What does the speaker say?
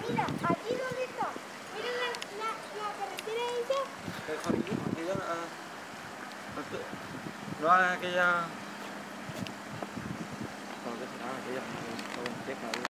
mira, allí donde está. Mira la carretera esa. No es aquella... No, que será aquella...